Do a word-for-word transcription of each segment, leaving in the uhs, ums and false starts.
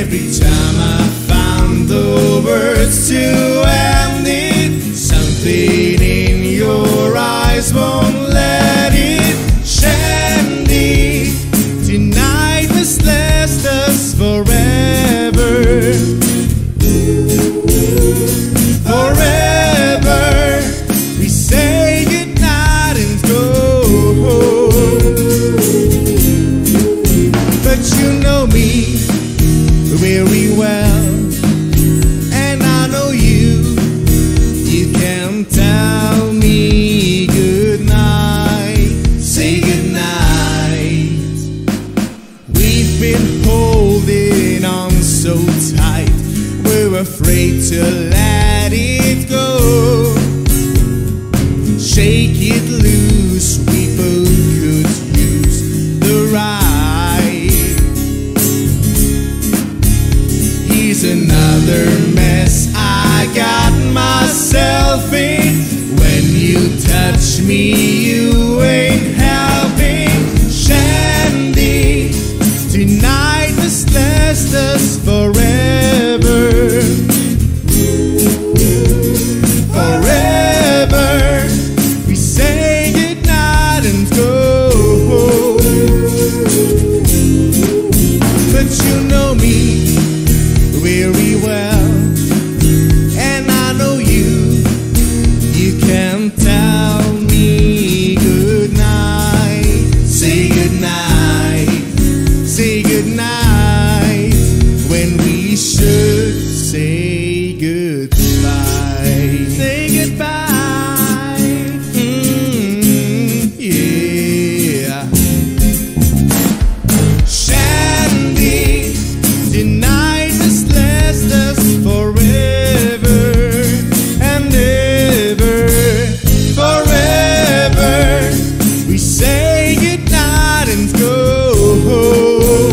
Every time I found the words to end it, something in your eyes won't let it. Shandy, tonight must last us forever. Forever, we say goodnight and go. But you know me very well, and I know you. You can tell me goodnight, say goodnight. We've been holding on so tight, we're afraid to let it go. Shake it loose, we both could use the ride. Here's another mess I got myself in. When you touch me, you ain't helping. Shandy, tonight must last us forever. Forever, we say goodnight and go. But you know me very well, and I know you. You can tell me goodnight, say goodnight, say goodnight, when we should say goodbye. Say goodbye, mm, yeah. Shandy, tonight must last us forever and ever. Forever, we say goodnight and go.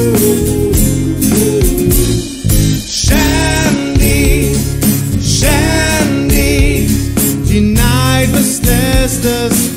Shandy, Shandy, tonight must last us